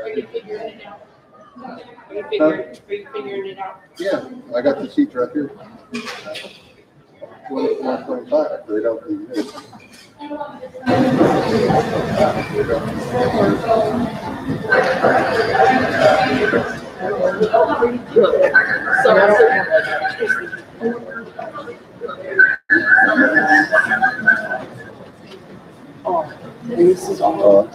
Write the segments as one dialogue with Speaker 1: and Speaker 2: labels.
Speaker 1: you figuring it out? Are you figuring it out?
Speaker 2: Yeah, I got the sheets right here. 125. They don't do this.
Speaker 3: Oh, this is all.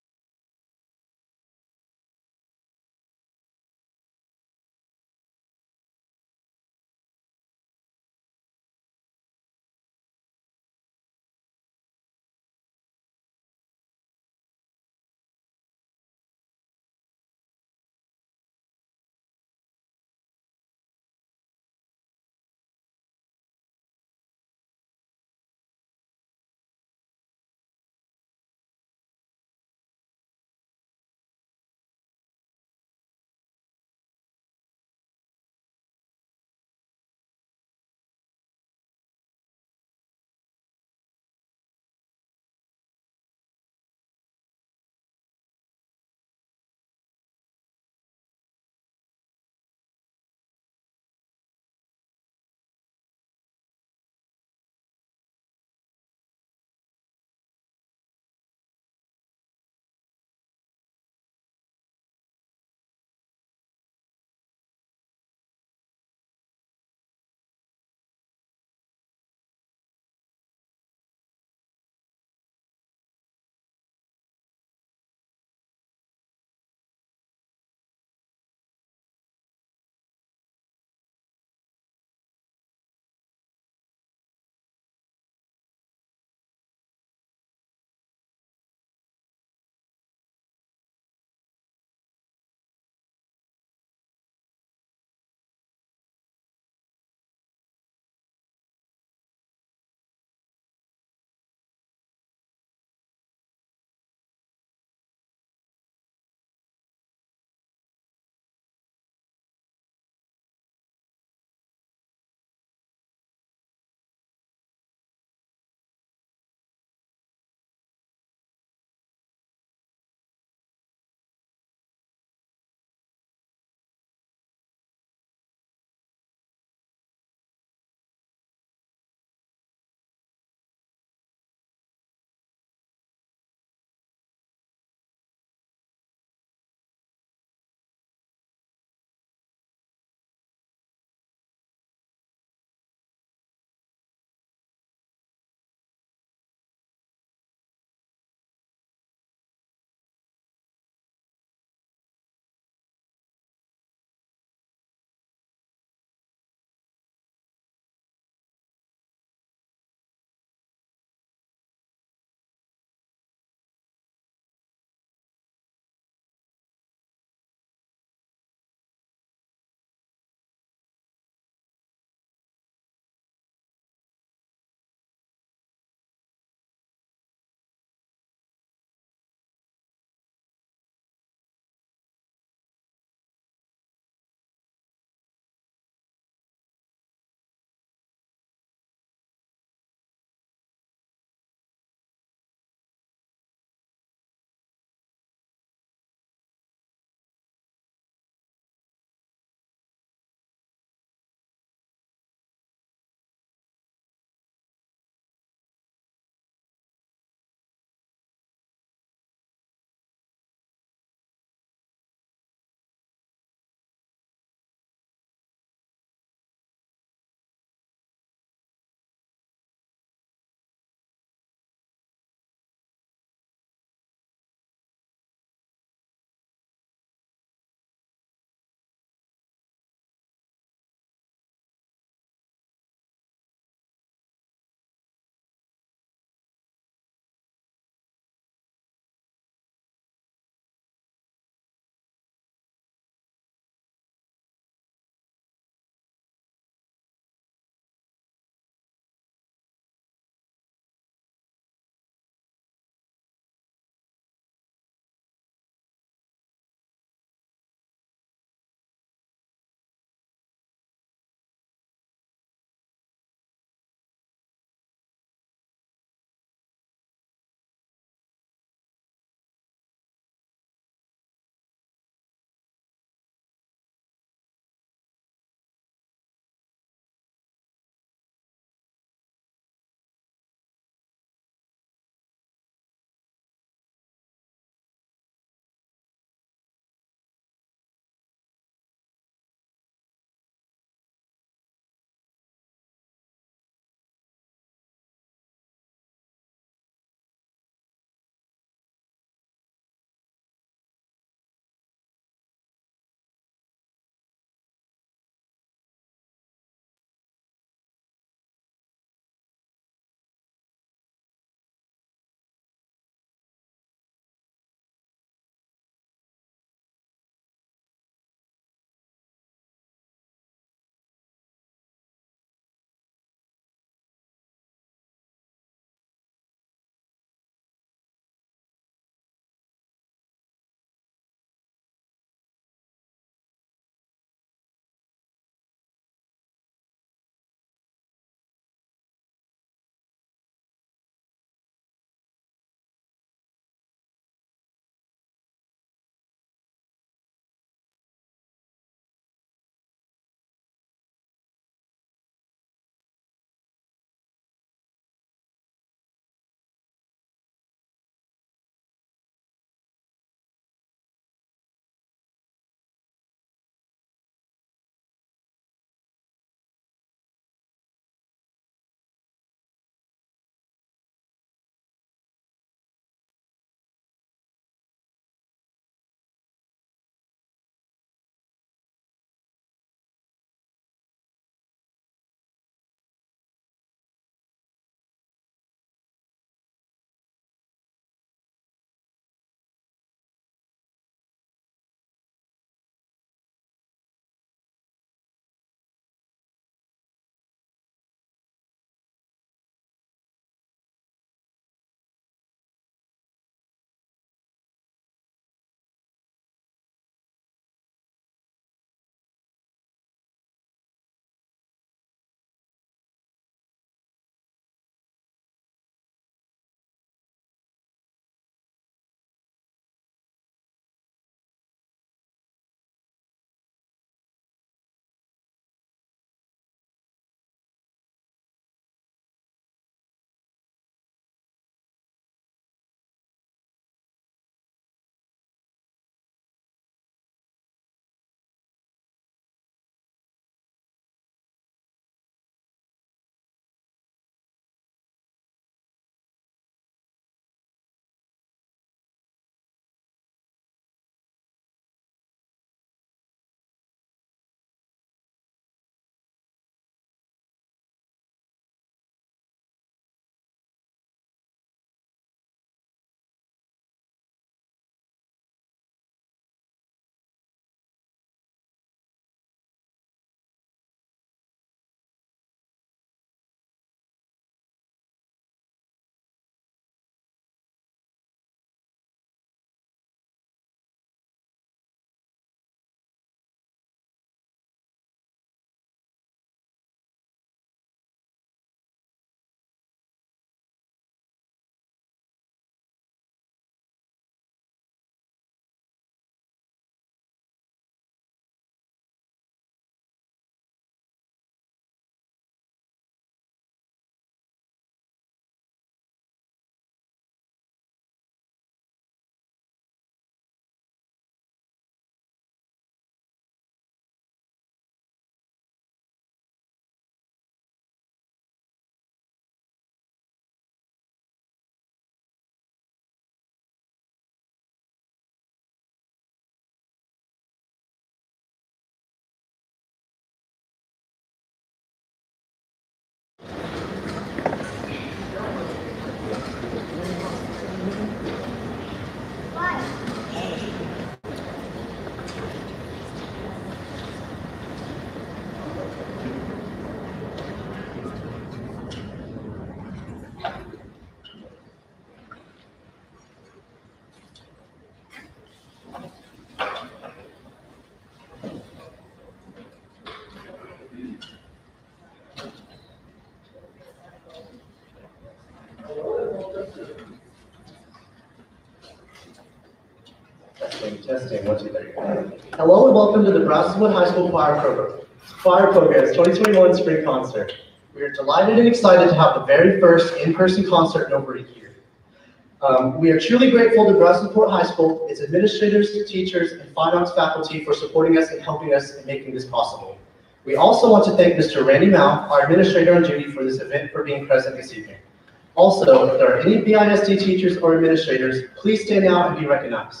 Speaker 4: Testing, 1, 2, 3. Hello and welcome to the Brazoswood High School Choir Program's 2021 Spring Concert. We are delighted and excited to have the very first in-person concert in over a year. We are truly grateful to Brazoswood High School, its administrators, teachers, and fine arts faculty for supporting us and helping us in making this possible. We also want to thank Mr. Randy Mao, our administrator on duty for this event, for being present this evening. Also, if there are any BISD teachers or administrators, please stand out and be recognized.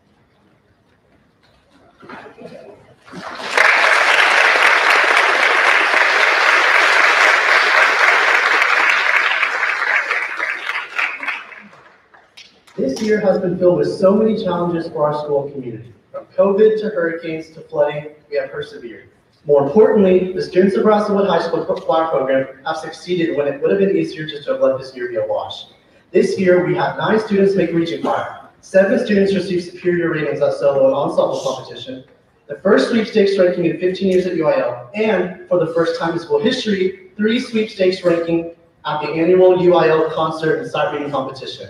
Speaker 4: This year has been filled with so many challenges for our school and community. From COVID to hurricanes to flooding, we have persevered. More importantly, the students of Brazoswood High School Choir Program have succeeded when it would have been easier just to have let this year be a wash. This year, we had 9 students make region choir. 7 students received superior ratings at solo and ensemble competition. The first sweepstakes ranking in 15 years at UIL, and for the first time in school history, 3 sweepstakes ranking at the annual UIL concert and sight reading competition.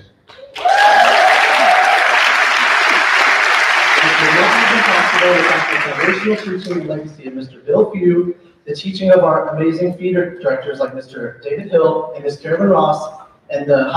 Speaker 4: This would not have been possible without the foundational teaching and legacy of Mr. Bill Few, the teaching of our amazing theater directors like Mr. David Hill and Ms. Carolyn Ross, and our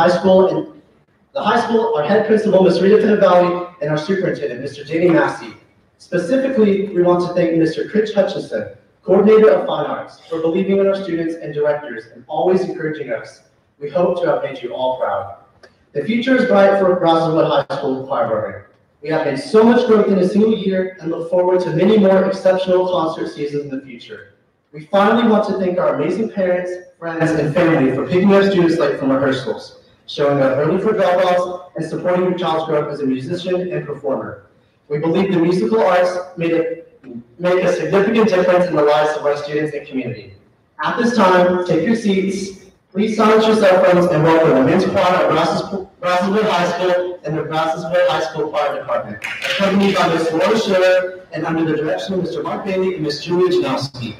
Speaker 4: head principal, Ms. Rita Pinnavalli, and our superintendent, Mr. Danny Macie. Specifically, we want to thank Mr. Chris Hutchinson, coordinator of fine arts, for believing in our students and directors and always encouraging us. We hope to have made you all proud. The future is bright for Brazoswood High School Choir Program. We have made so much growth in a single year and look forward to many more exceptional concert seasons in the future. We finally want to thank our amazing parents, friends, and family for picking up students late from rehearsals, showing up early for drop-offs, and supporting your child's growth as a musician and performer. We believe the musical arts make a significant difference in the lives of our students and community. At this time, take your seats. Please silence your cell phones and welcome the men's choir at Brazoswood High School and the Brazoswood High School Choir Department, accompanied by Ms. Laura Schiller and under the direction of Mr. Mark Bailey and Ms. Julia Janowski.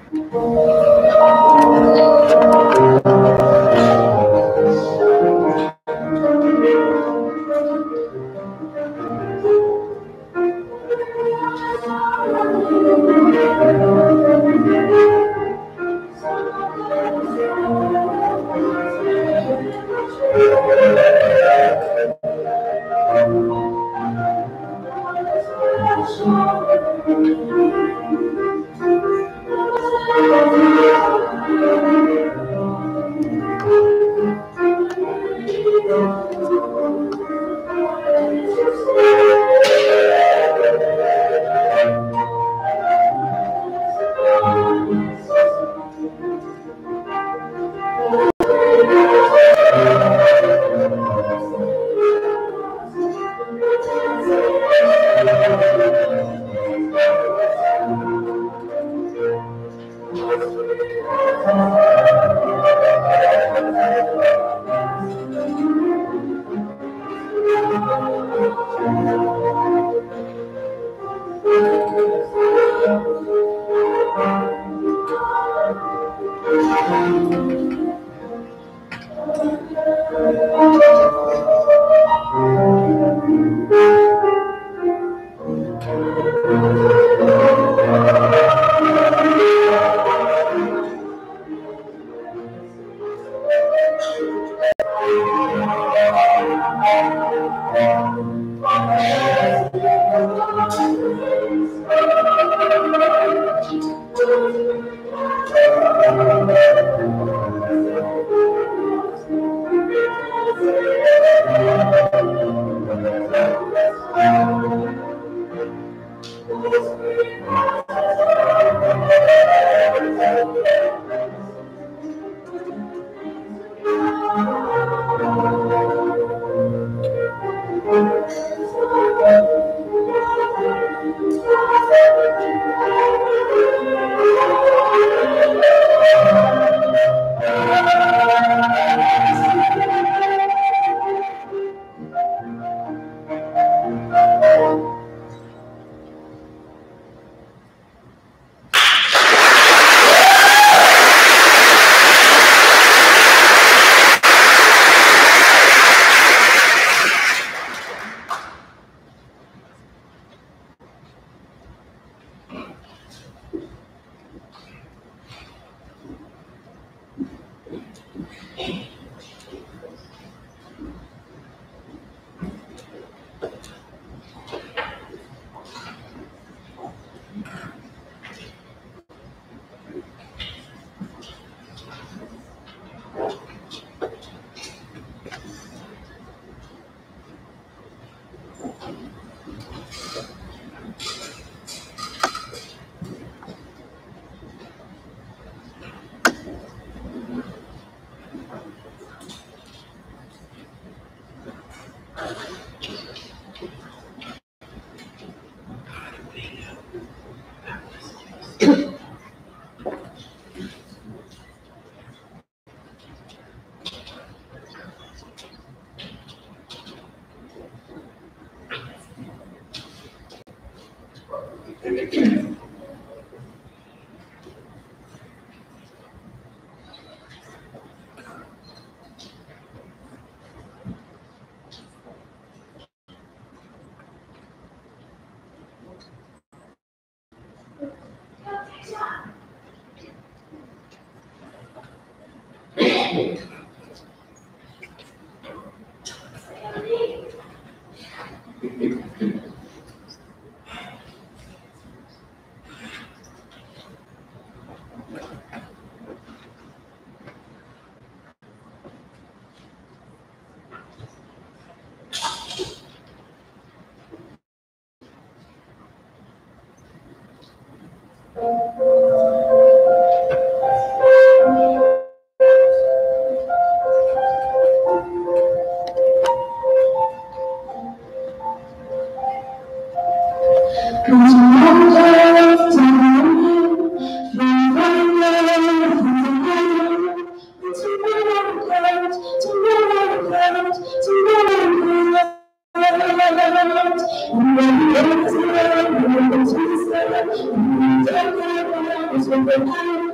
Speaker 5: Thank you.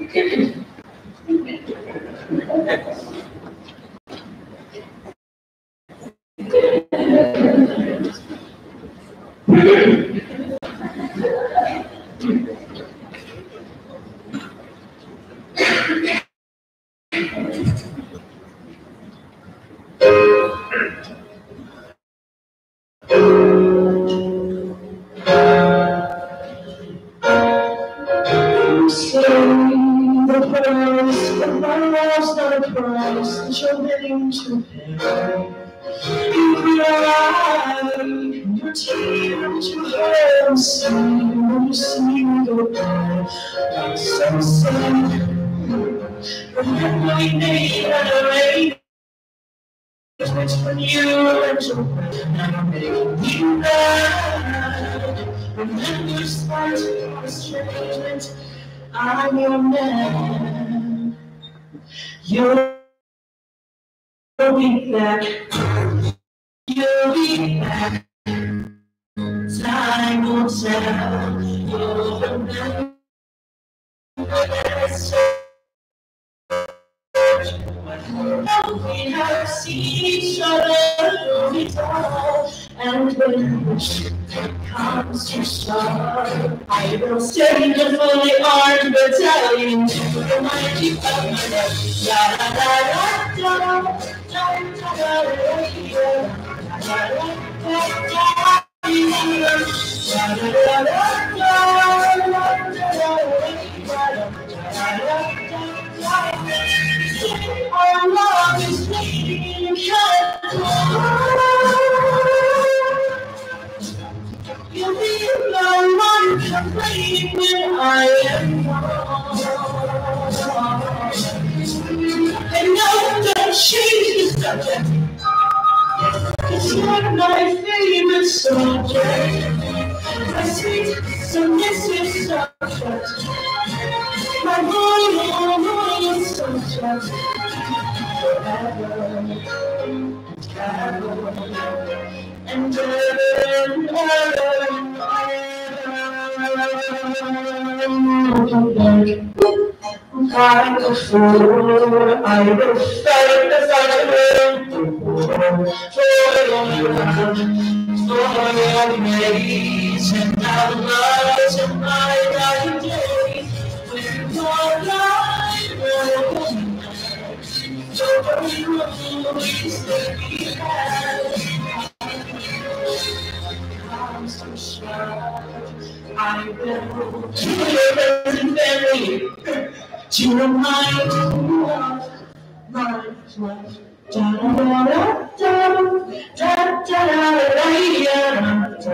Speaker 5: I'm your man. You'll be back. You'll be back. Time will tell. You'll remember that we have seen each other through it all. And when comes to start, I will send a fully armed battalion to remind you of my love. La la la la la la our love is waiting. You'll be the one complaining when I am wrong. And no, don't change the subject. It's not my favorite subject. My sweet, submissive subject. My loyal subject. Forever and ever. And like a fool, I will fight the fight for your grace and our loves and my dying days. With your life, I will to your friends and family to remind you of my life. Da da da da da da da da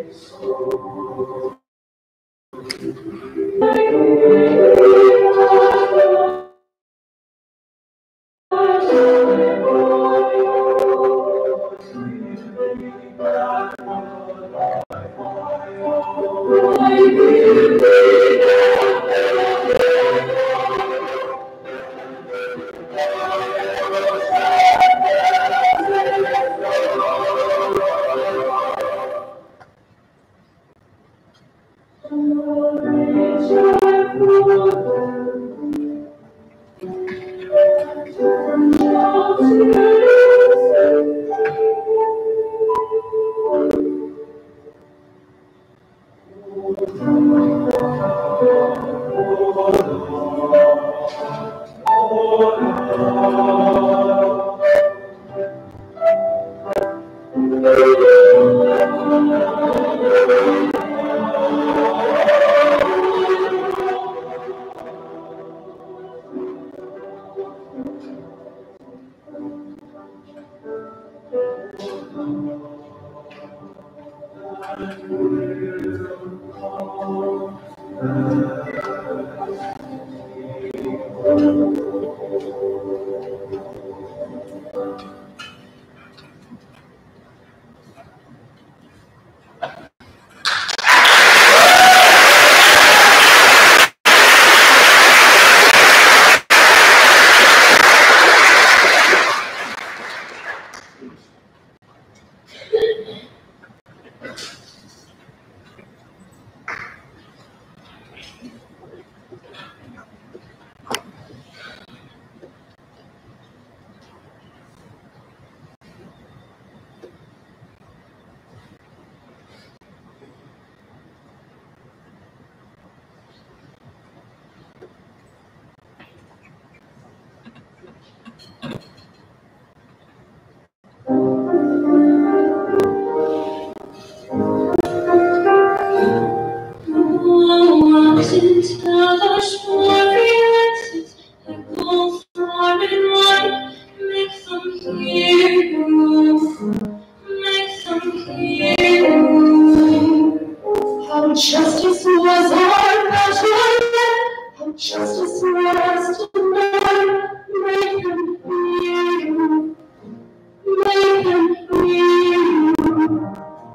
Speaker 5: Justice was our passion, justice was tonight. Make them hear, make them hear.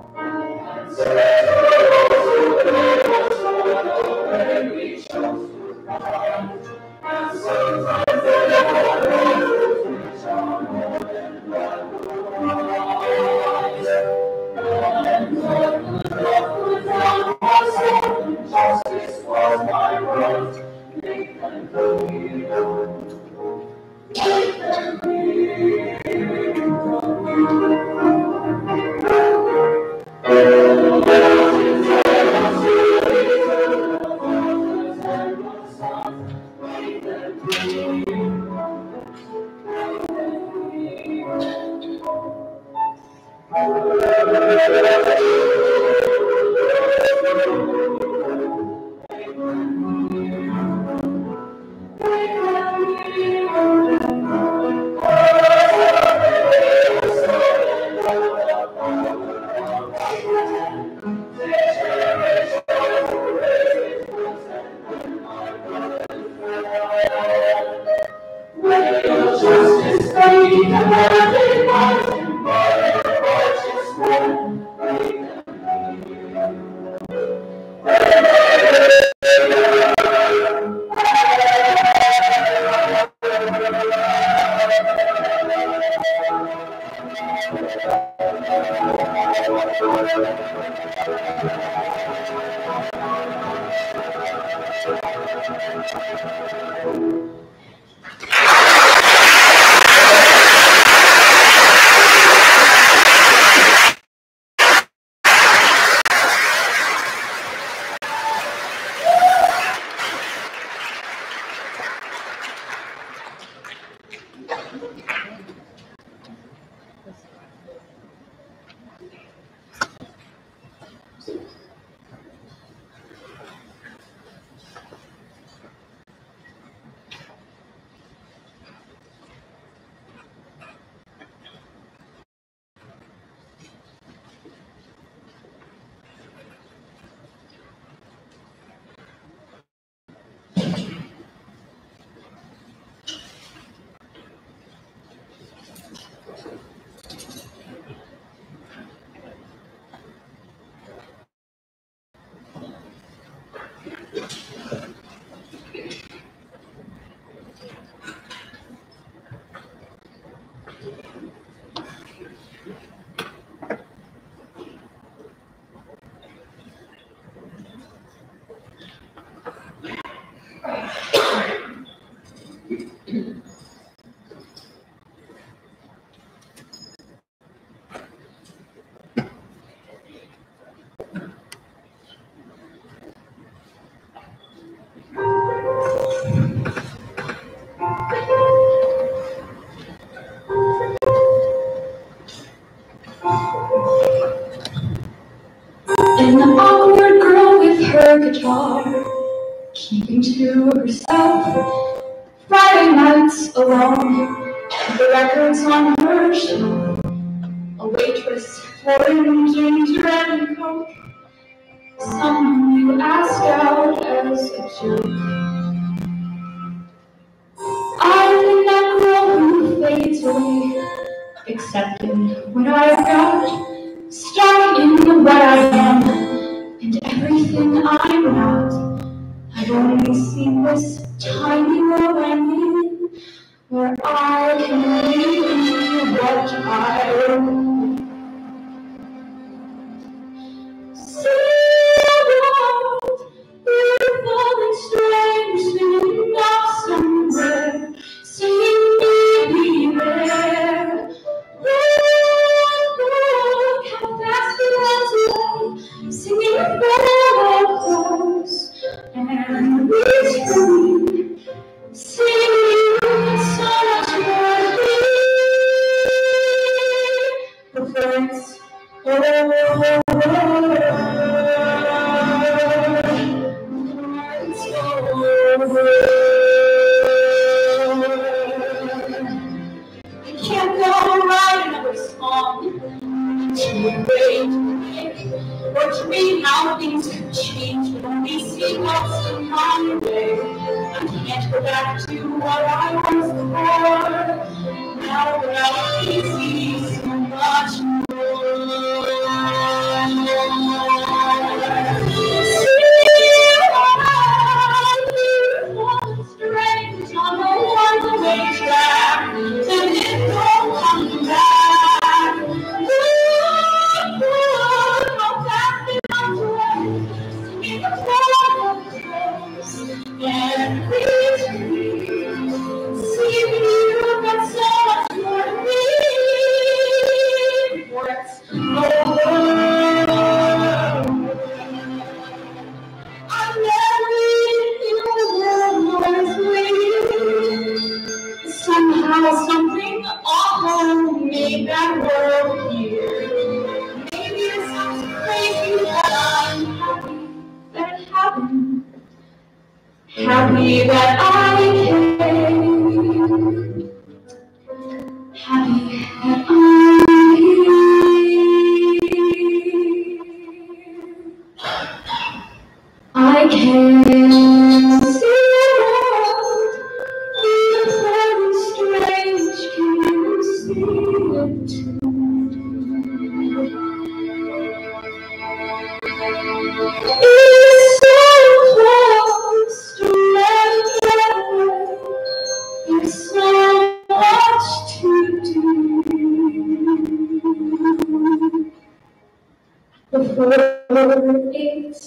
Speaker 5: Justice was my right. Make them hear, make them hear. An awkward girl with her guitar, keeping to herself, Friday nights alone, the records on her shelf, a waitress pouring ginger and coke, someone you ask out as a joke. I'm that girl who fades away, accepting what I've got, stuck in what I am, and everything I'm not. I've only seen this tiny world I'm in, where I can be what I am. See the world, beautiful and strange, singing off somewhere, singing me there. Look how fast it runs away, singing rainbows and whispering, singing so much more than friends. I can't go write another song to wait or dream how things could change, but only see what's in my way. I can't go back to what I was before. Now we're out easy so much more. Strange on a one-way track, and it won't come back. Look how fast it runs away, singing the flowers and reaching. See you got so much more to me before it's over. I'm never in the world was waiting. Somehow something awful made that world here. Maybe it sounds crazy, but I'm happy that it happened. Happy that I came. Happy that I can see the world, beautiful and strange. Can you see it too? It's so close to letting away. There's so much to do before it's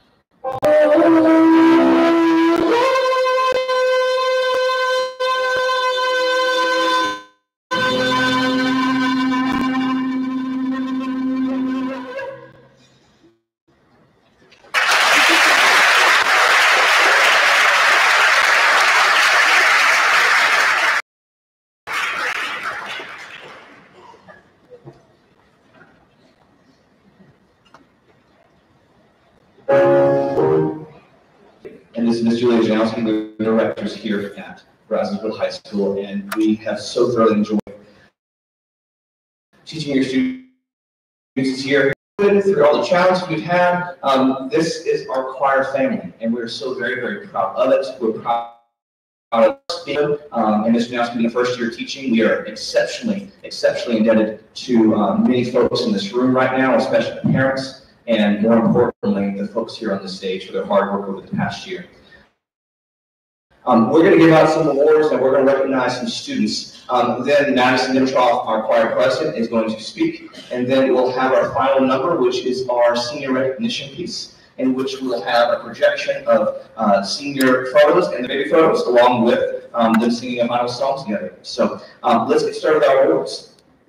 Speaker 6: And this is Ms. Julia Janowski, the directors here at Brazoswood High School, and we have so thoroughly enjoyed teaching your students this year. Through all the challenges we've had, this is our choir family, and we're so very, very proud of it. We're proud of it. And Ms. Janowski being the first year teaching, we are exceptionally indebted to many folks in this room right now, especially the parents, and more importantly, the folks here on the stage for their hard work over the past year. We're going to give out some awards and we're going to recognize some students. Then Madison Dimitrov, our choir president, is going to speak, and then we'll have our final number, which is our senior recognition piece, in which we'll have a projection of senior photos and the baby photos, along with them singing a final song together. So let's get started with our awards.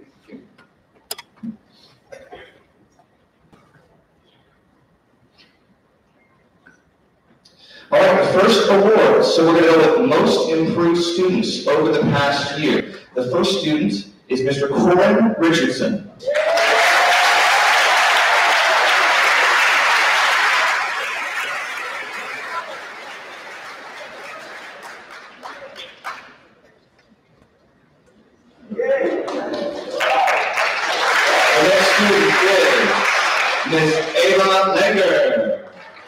Speaker 6: All right, the first award. So we're going to go with most improved students over the past year. The first student is Mr. Corin Richardson. The next student is Ms. Ava Langer.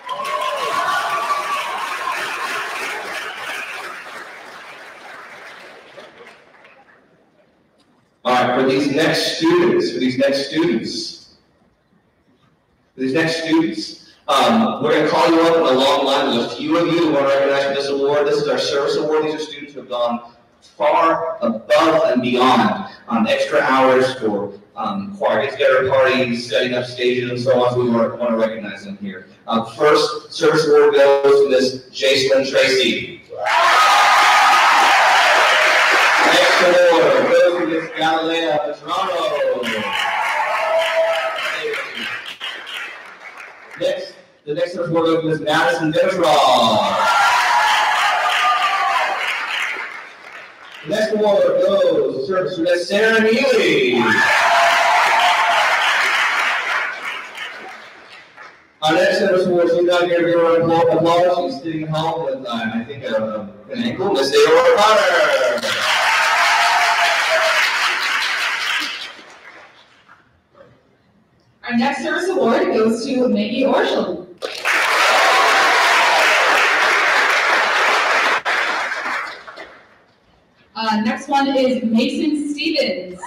Speaker 6: All right, for these next students, we're going to call you up in a long line. There's a few of you who want to recognize for this award. This is our service award. These are students who have gone far above and beyond extra hours for choir get-together parties, setting up stages, and so on. So we want to recognize them here. First service award goes to Ms. Jacelyn Tracy. Next award goes to Ms. Galilea Petrano. The next award goes to Ms. Madison Demetrov. The next award goes to Ms. Sarah Neely. Our next service award, she's not here to give her applause. She's sitting home with, I think, an ankle. Ms. Dale O'Connor.
Speaker 1: Our next service award goes to Maggie Orshel. Next one is Mason Stevens.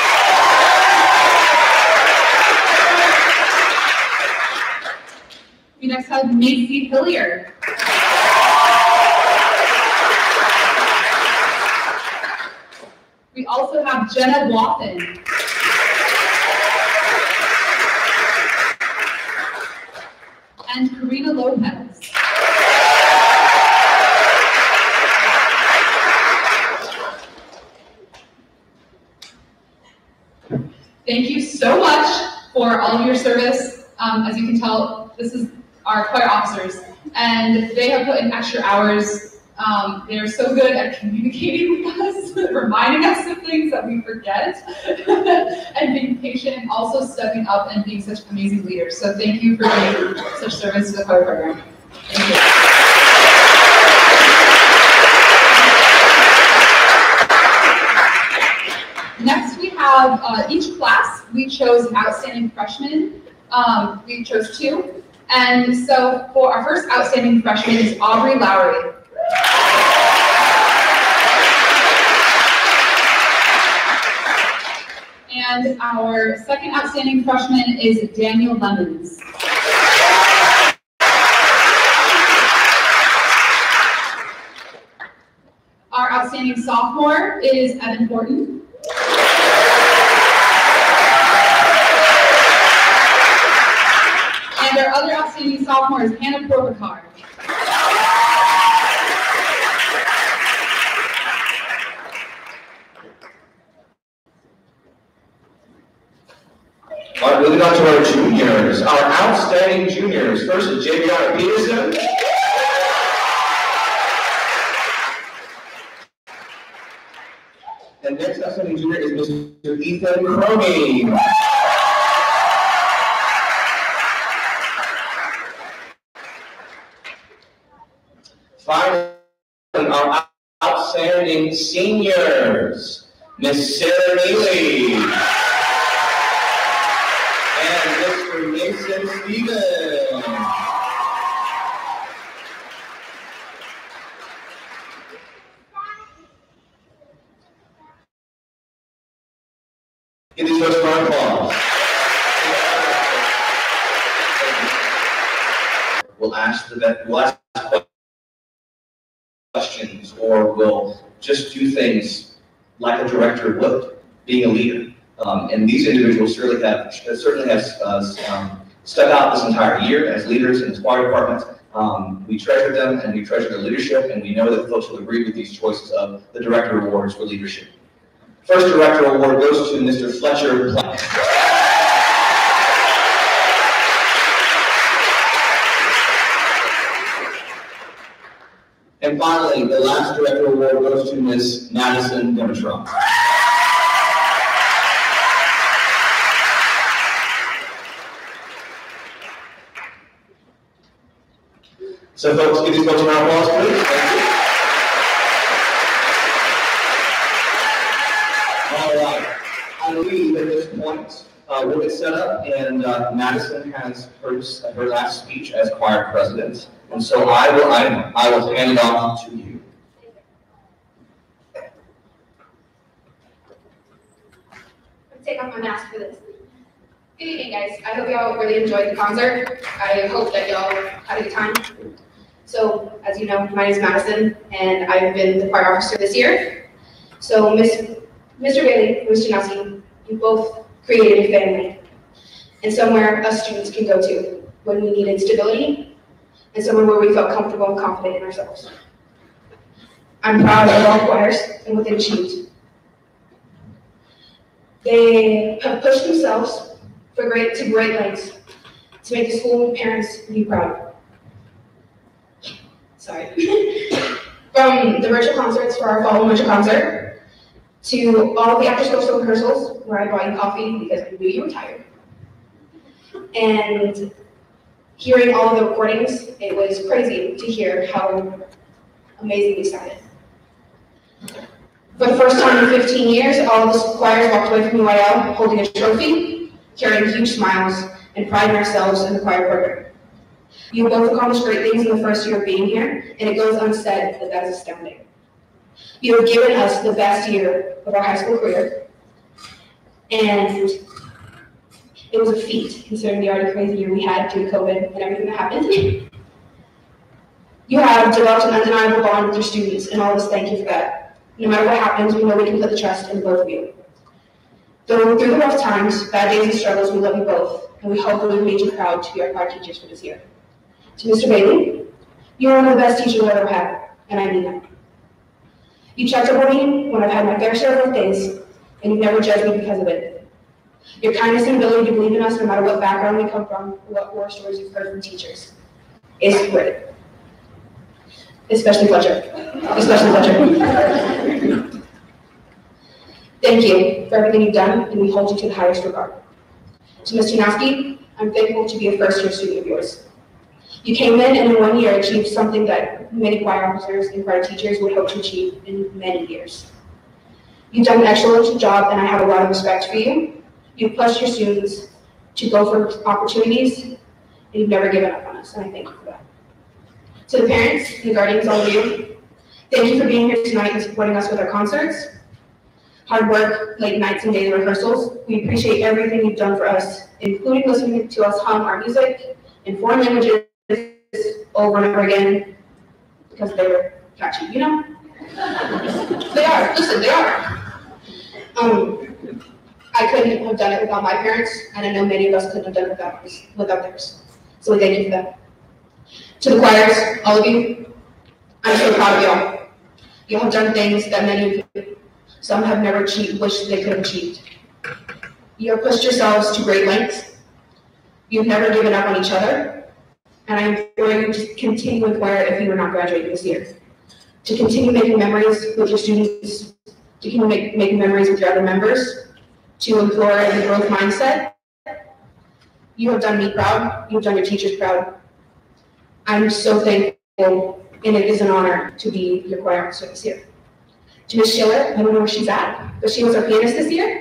Speaker 1: We next have Macie Hillier. We also have Jenna Wathen. And Karina Lopez. Thank you so much for all of your service. As you can tell, this is our choir officers, and they have put in extra hours. They are so good at communicating with us, reminding us of things that we forget, and being patient, and also stepping up and being such amazing leaders. So thank you for being such service to the choir program. Thank you. Next, we have each class, we chose an outstanding freshman. We chose 2. And so for our first outstanding freshman is Aubrey Lowry. And our second outstanding freshman is Daniel Lemons. Our outstanding sophomore is Evan Horton. And our other outstanding sophomore is Hannah Probakar.
Speaker 6: All right, moving on to our juniors. Our outstanding juniors. First is Javiana Peterson. And next outstanding junior is Mr. Ethan Cromie. Finally, our outstanding seniors, Miss Sarah Neely and Mr. Mason Stevens. Give these folks a round of applause. We'll ask questions, or we'll just do things like a director would, being a leader. And these individuals certainly have stuck out this entire year as leaders in the choir department. We treasure them and we treasure their leadership, and we know that folks will agree with these choices of the Director Awards for leadership. First Director Award goes to Mr. Fletcher Black. And finally, the last Director Award goes to Ms. Madison Demetron. So folks, give these folks a round of applause, please. Thank you. All right. I believe at this point, we'll get set up, and Madison has her last speech as choir president. And so I will hand it off to you.
Speaker 7: Let's take off my mask for this. Good evening, guys. I hope y'all really enjoyed the concert. I hope that y'all had a good time. So, as you know, my name is Madison, and I've been the choir officer this year. So, Mr. Bailey, Ms. Janowski, you both created a family, and somewhere us students can go to when we needed stability, and somewhere where we felt comfortable and confident in ourselves. I'm proud of all choirs and what they've achieved. They have pushed themselves to great lengths to make the school and parents be proud. Sorry. From the virtual concerts for our fall and winter concert, to all the after-school rehearsals where I bought you coffee because I knew you were tired. And hearing all of the recordings, it was crazy to hear how amazing we sounded. For the first time in 15 years, all of the choirs walked away from UIL holding a trophy, carrying huge smiles, and priding ourselves in the choir program. You both accomplished great things in the first year of being here, and it goes unsaid that that is astounding. You have given us the best year of our high school career, and it was a feat considering the already crazy year we had due to COVID and everything that happened. You have developed an undeniable bond with your students, and all of us thank you for that. No matter what happens, we know we can put the trust in both of you. Though through the rough times, bad days and struggles, we love you both, and we hope that we've made you proud to be our choir teachers for this year. To Mr. Bailey, you are one of the best teachers I've ever had, and I mean that. You checked up on me when I've had my fair share of rough days, and you've never judged me because of it. Your kindness and ability to believe in us no matter what background we come from, or what horror stories you've heard from teachers, is great. Especially Fletcher. Thank you for everything you've done, and we hold you to the highest regard. To Ms. Janowski, I'm thankful to be a first-year student of yours. You came in and in 1 year achieved something that many choir officers and choir teachers would hope to achieve in many years. You've done an excellent job, and I have a lot of respect for you. You've pushed your students to go for opportunities, and you've never given up on us, and I thank you for that. To the parents and the guardians, all of you, thank you for being here tonight and supporting us with our concerts. Hard work, late nights and daily rehearsals. We appreciate everything you've done for us, including listening to us hum our music in foreign languages over and over again, because they're catchy, you know? They are, listen, they are. I couldn't have done it without my parents, and I know many of us couldn't have done it without theirs. So we thank you for that. To the choirs, all of you, I'm so proud of y'all. Y'all have done things that many of you, some have never wished they could have achieved. You have pushed yourselves to great lengths. You've never given up on each other. And I implore you to continue in choir if you are not graduating this year. To continue making memories with your students, to continue making memories with your other members, to employ the growth mindset. You have done me proud. You have done your teachers proud. I'm so thankful, and it is an honor to be your choir officer this year. To Ms. Schiller, I don't know where she's at, but she was our pianist this year.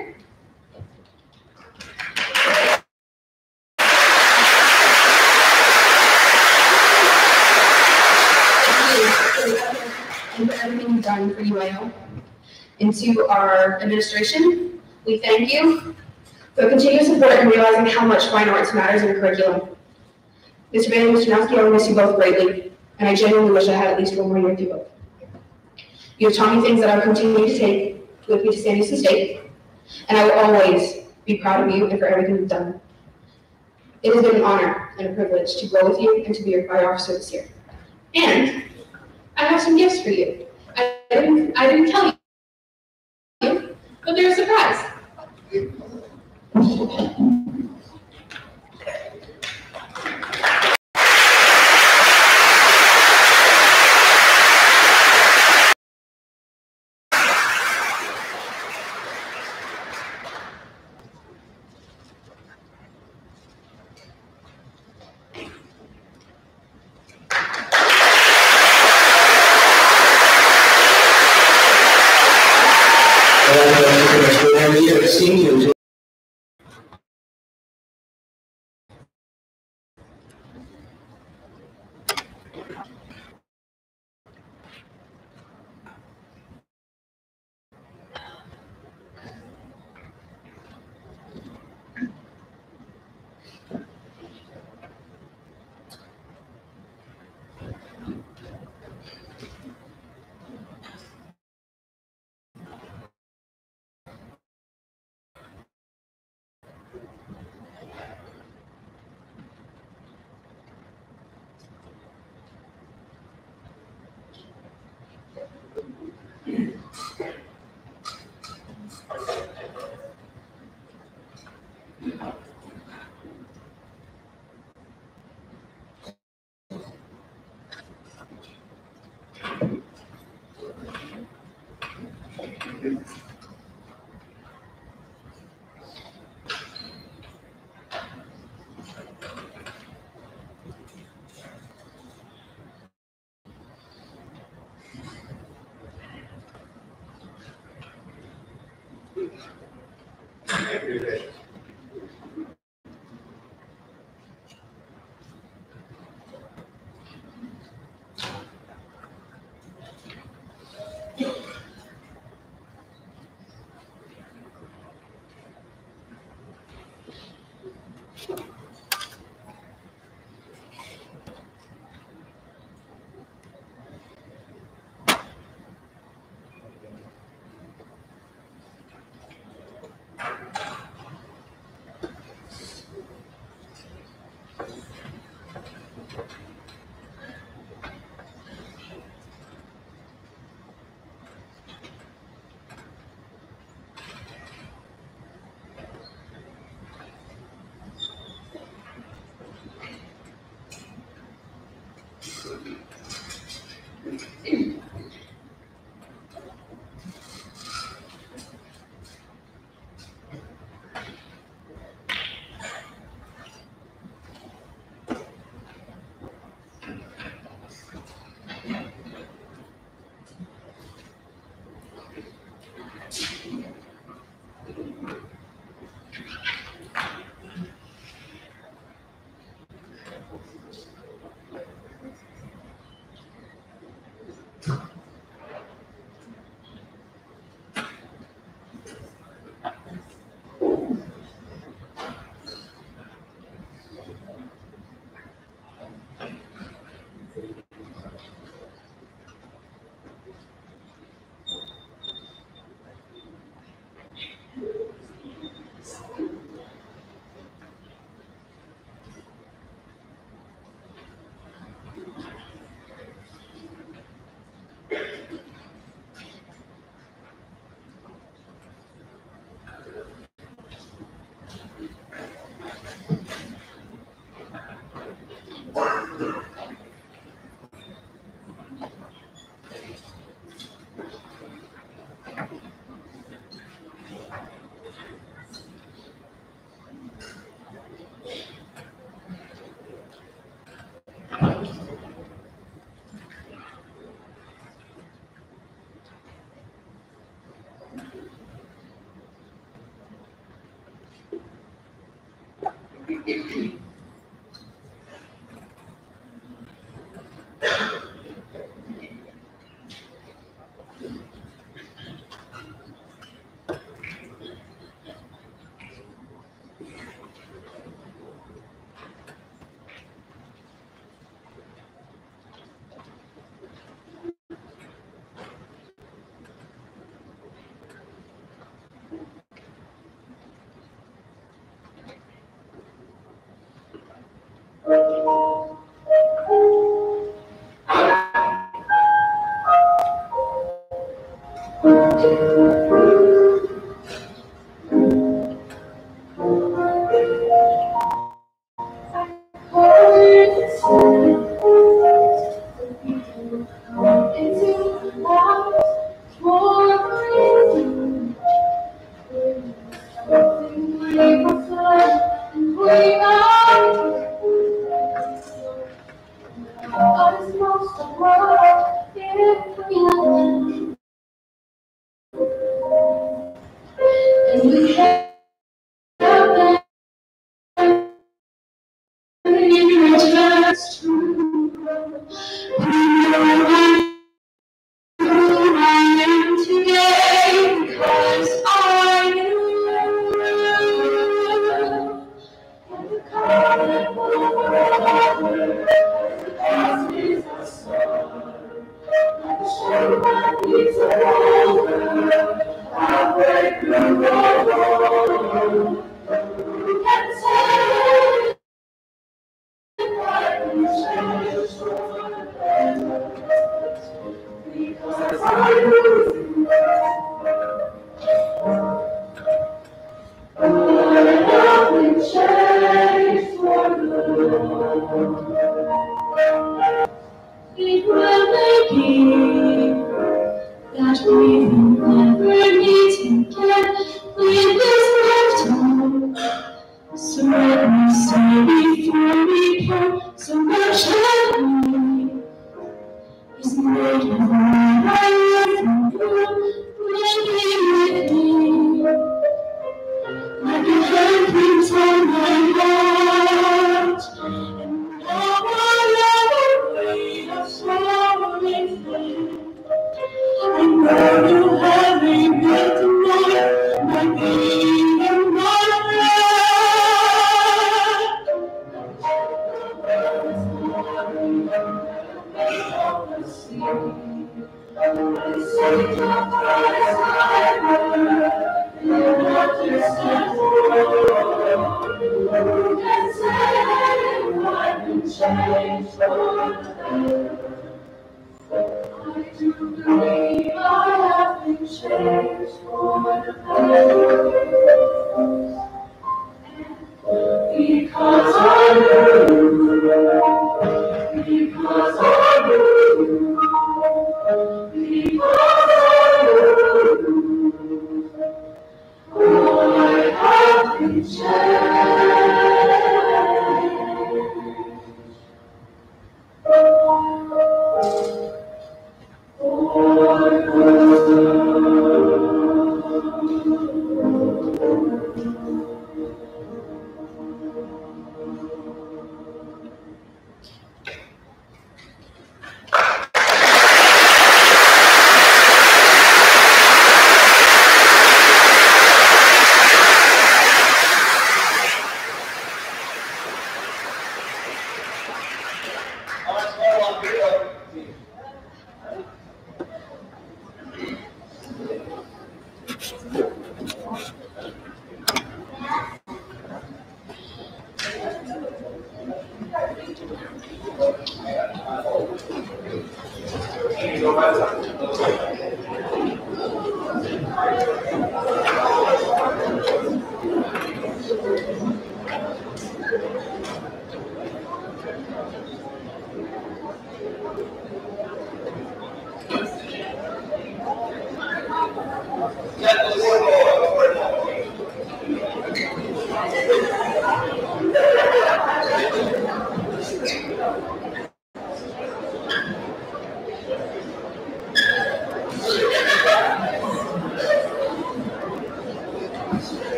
Speaker 7: And for everything you've done for UIL. And to our administration, we thank you for continuous support and realizing how much fine arts matters in your curriculum. Mr. Bailey and Mr. Janowski, I will miss you both greatly, and I genuinely wish I had at least one more year with you both. You have taught me things that I will continue to take with me to San Houston State, and I will always be proud of you and for everything you've done. It has been an honor and a privilege to go with you and to be your choir officer this year. And I have some gifts for you. I didn't tell you, but they're a surprise.